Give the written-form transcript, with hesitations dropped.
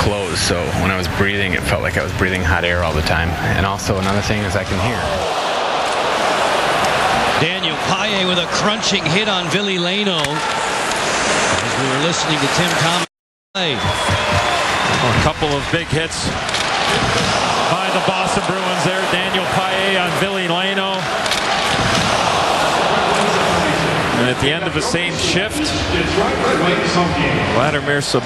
closed, so when I was breathing, it felt like I was breathing hot air all the time. And also another thing is I can hear. Daniel Paille with a crunching hit on Ville Leino. As we were listening to Tim Thomas play. A couple of big hits by the Boston Bruins there. Daniel Paille on Ville Leino. And at the end of the same shift, Vladimir